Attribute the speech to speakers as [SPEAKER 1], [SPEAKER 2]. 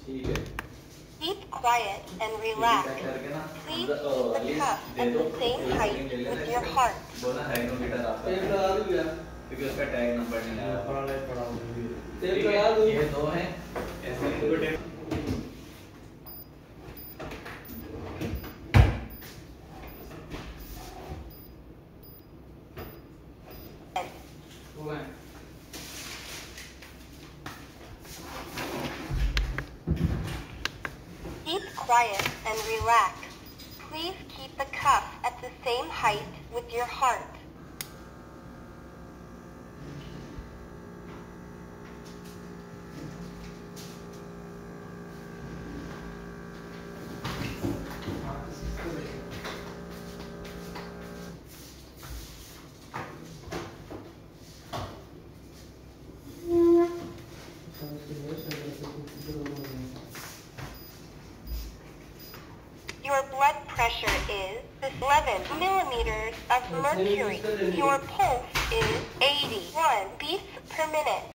[SPEAKER 1] ठीक है।
[SPEAKER 2] Keep quiet and relax. Please keep the cuff at the same height with your heart.
[SPEAKER 1] बोला है no guitar आपका। Tape लगा दूँ क्या? क्योंकि उसका टैग नंबर नहीं आया। पड़ा टेप लगा दूँ। ये दो हैं। ऐसे इनको tape.
[SPEAKER 2] Keep quiet and relax. Please keep the cuff at the same height with your heart. Your blood pressure is 11 millimeters of mercury. Your pulse is 81 beats per minute.